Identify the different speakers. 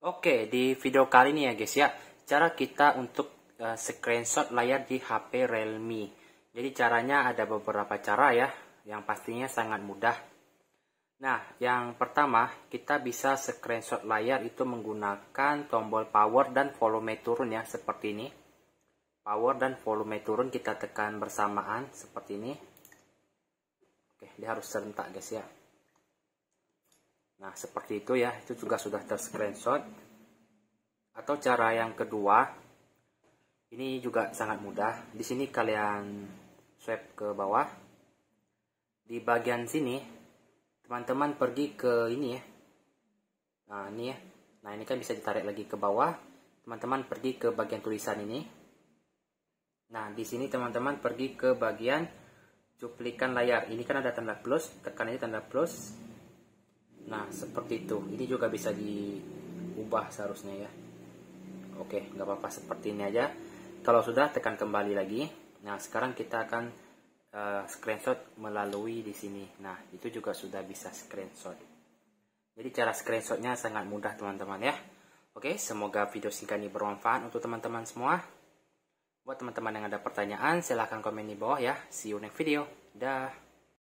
Speaker 1: Oke, di video kali ini ya guys ya, cara kita untuk screenshot layar di HP Realme. Jadi caranya ada beberapa cara ya, yang pastinya sangat mudah. Nah, yang pertama kita bisa screenshot layar itu menggunakan tombol power dan volume turun ya, seperti ini. Power dan volume turun kita tekan bersamaan seperti ini. Oke, dia harus serentak guys ya. Nah, seperti itu ya, itu juga sudah ter-screenshot. Atau cara yang kedua, ini juga sangat mudah. Di sini kalian swipe ke bawah. Di bagian sini, teman-teman pergi ke ini ya. Nah, ini ya. Nah, ini kan bisa ditarik lagi ke bawah. Teman-teman pergi ke bagian tulisan ini. Nah, di sini teman-teman pergi ke bagian cuplikan layar. Ini kan ada tanda plus, tekan aja tanda plus. Nah, seperti itu. Ini juga bisa diubah seharusnya ya. Oke, nggak apa-apa, seperti ini aja. Kalau sudah, tekan kembali lagi. Nah, sekarang kita akan screenshot melalui di sini. Nah, itu juga sudah bisa screenshot. Jadi cara screenshotnya sangat mudah teman-teman ya. Oke, semoga video singkat ini bermanfaat untuk teman-teman semua. Buat teman-teman yang ada pertanyaan, silahkan komen di bawah ya. See you next video. Dah.